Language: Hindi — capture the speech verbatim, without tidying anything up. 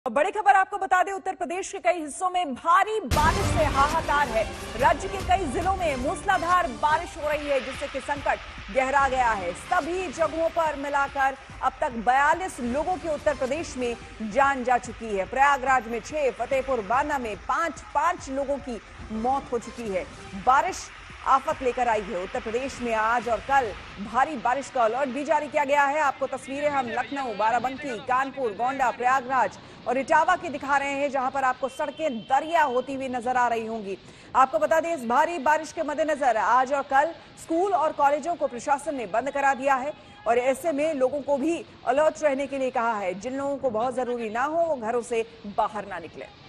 बड़ी खबर आपको बता दें, उत्तर प्रदेश के कई हिस्सों में भारी बारिश से हाहाकार है। राज्य के कई जिलों में मूसलाधार बारिश हो रही है, जिससे कि संकट गहरा गया है। सभी जगहों पर मिलाकर अब तक बयालीस लोगों की उत्तर प्रदेश में जान जा चुकी है। प्रयागराज में छह, फतेहपुर बांदा में पांच पांच लोगों की मौत हो चुकी है। बारिश आफत लेकर आई है। उत्तर प्रदेश में आज और कल भारी बारिश का अलर्ट भी जारी किया गया है। आपको तस्वीरें हम लखनऊ, बाराबंकी, कानपुर, गोंडा, प्रयागराज और इटावा की दिखा रहे हैं, जहां पर आपको सड़कें दरिया होती हुई नजर आ रही होंगी। आपको बता दें, इस भारी बारिश के मद्देनजर आज और कल स्कूल और कॉलेजों को प्रशासन ने बंद करा दिया है और ऐसे में लोगों को भी अलर्ट रहने के लिए कहा है। जिन लोगों को बहुत जरूरी ना हो वो घरों से बाहर ना निकले।